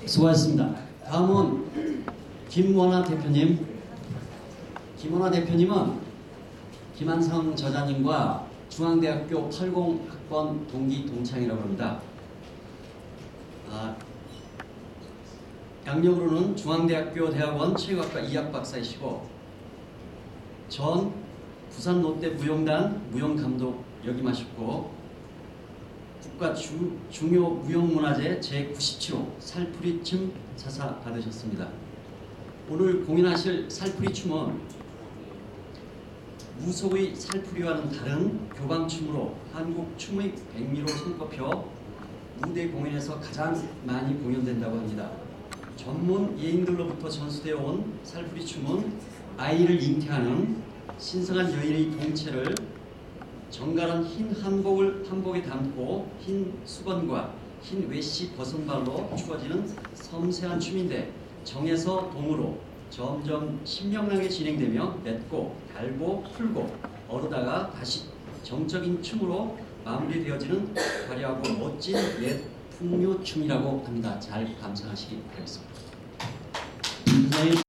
수고하셨습니다. 다음은 김원아 대표님. 김원아 대표님은 김한성 저자님과 중앙대학교 80학번 동기 동창이라고 합니다. 양력으로는 중앙대학교 대학원 체육학과 2학 박사이시고 전 부산 롯데 무용단 무용감독 역임하셨고 국가 중요 무용문화재 제97호 살풀이춤 사사 받으셨습니다. 오늘 공연하실 살풀이춤은 무속의 살풀이와는 다른 교방춤으로 한국 춤의 백미로 손꼽혀 무대 공연에서 가장 많이 공연된다고 합니다. 전문 예인들로부터 전수되어 온 살풀이춤은 아이를 잉태하는 신성한 여인의 동체를 정갈한 흰 한복에 담고 흰 수건과 흰 외시 벗은발로 추어지는 섬세한 춤인데 정에서 동으로 점점 신명나게 진행되며 맺고 달고 풀고 어르다가 다시 정적인 춤으로 마무리되어지는 화려하고 멋진 옛 풍류춤이라고 합니다. 잘 감상하시기 바라겠습니다.